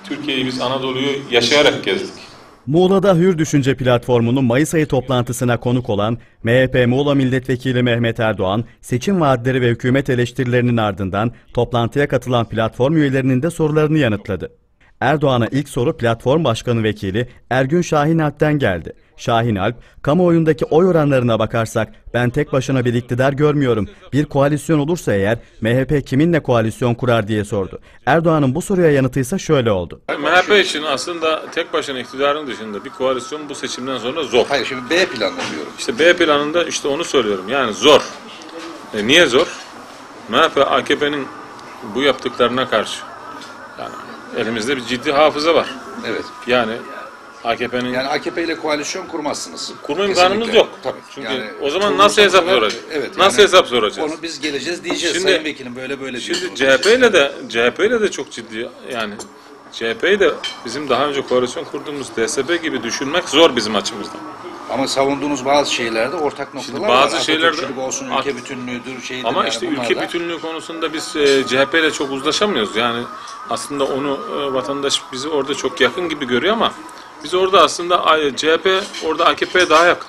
Türkiye'yi biz Anadolu'yu yaşayarak gezdik. Muğla'da Hür Düşünce Platformu'nun Mayıs ayı toplantısına konuk olan MHP Muğla Milletvekili Mehmet Erdoğan, seçim vaatleri ve hükümet eleştirilerinin ardından toplantıya katılan platform üyelerinin de sorularını yanıtladı. Erdoğan'a ilk soru Platform Başkanı Vekili Ergün Şahinalp'ten geldi. Şahinalp, kamuoyundaki oy oranlarına bakarsak ben tek başına bir iktidar görmüyorum. Bir koalisyon olursa eğer MHP kiminle koalisyon kurar diye sordu. Erdoğan'ın bu soruya yanıtı ise şöyle oldu. MHP için aslında tek başına iktidarın dışında bir koalisyon bu seçimden sonra zor. Hayır, şimdi B planını diyorum. İşte B planında işte onu söylüyorum. Yani zor. Niye zor? MHP AKP'nin bu yaptıklarına karşı. Yani elimizde bir ciddi hafıza var. Evet. Yani AKP'nin... Yani AKP ile koalisyon kurmazsınız. Kurma imkanımız yok. Tabii. Çünkü yani, o zaman nasıl hesap soracağız? Evet. Nasıl hesap soracağız? Onu biz geleceğiz diyeceğiz. Şimdi, Sayın Vekilim böyle şimdi CHP ile de çok ciddi, yani CHP'yi de bizim daha önce koalisyon kurduğumuz DSP gibi düşünmek zor bizim açımızdan. Ama savunduğunuz bazı şeylerde ortak noktalar var. Bazı şeylerde olsun, ülke bütünlüğüdür, şeydir. Ama yani işte ülke bütünlüğü konusunda biz CHP ile çok uzlaşamıyoruz. Yani aslında onu vatandaş bizi orada çok yakın gibi görüyor ama biz orada aslında CHP orada AKP'ye daha yakın.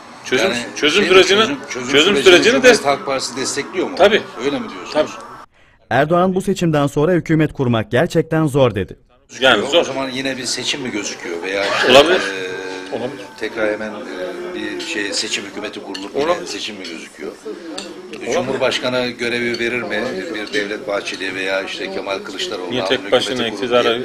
Çözüm sürecini Halk Partisi destekliyor mu? Tabii. Öyle mi diyorsunuz? Tabii. Erdoğan bu seçimden sonra hükümet kurmak gerçekten zor dedi. Yani zor. O zaman yine bir seçim mi gözüküyor veya olabilir. Tekrar hemen bir seçim hükümeti kurulup yine seçim mi gözüküyor? Cumhurbaşkanı görevi verir mi? Bir Devlet Bahçeli veya işte Kemal Kılıçdaroğlu. Niye tek başına iktidara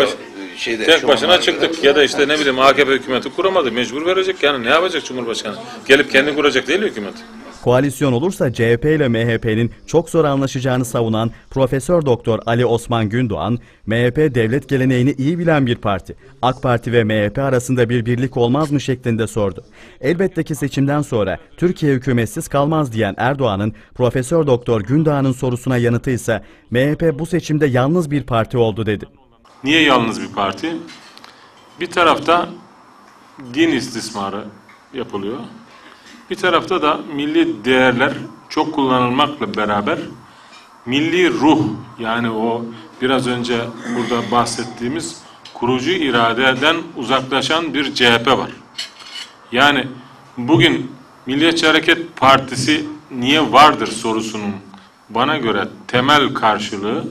tek başına çıktık ya da işte ne bileyim AKP hükümeti kuramadı, mecbur verecek, yani ne yapacak Cumhurbaşkanı? Gelip kendi kuracak değil mi hükümet? Koalisyon olursa CHP ile MHP'nin çok zor anlaşacağını savunan Profesör Doktor Ali Osman Gündoğan, MHP devlet geleneğini iyi bilen bir parti. AK Parti ve MHP arasında bir birlik olmaz mı şeklinde sordu. Elbette ki seçimden sonra Türkiye hükümetsiz kalmaz diyen Erdoğan'ın Profesör Doktor Gündoğan'ın sorusuna yanıtı ise MHP bu seçimde yalnız bir parti oldu dedi. Niye yalnız bir parti? Bir tarafta din istismarı yapılıyor. Bir tarafta da milli değerler çok kullanılmakla beraber milli ruh, yani o biraz önce burada bahsettiğimiz kurucu iradeden uzaklaşan bir CHP var. Yani bugün Milliyetçi Hareket Partisi niye vardır sorusunun bana göre temel karşılığı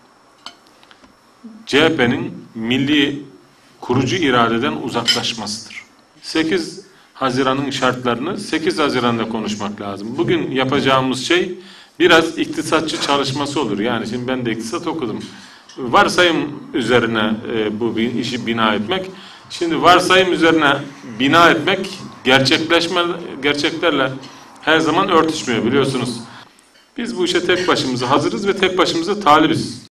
CHP'nin milli kurucu iradeden uzaklaşmasıdır. 8 Haziran'ın şartlarını 8 Haziran'da konuşmak lazım. Bugün yapacağımız şey biraz iktisatçı çalışması olur. Yani şimdi ben de iktisat okudum. Varsayım üzerine bu işi bina etmek. Şimdi varsayım üzerine bina etmek gerçeklerle her zaman örtüşmüyor, biliyorsunuz. Biz bu işe tek başımıza hazırız ve tek başımıza talibiz.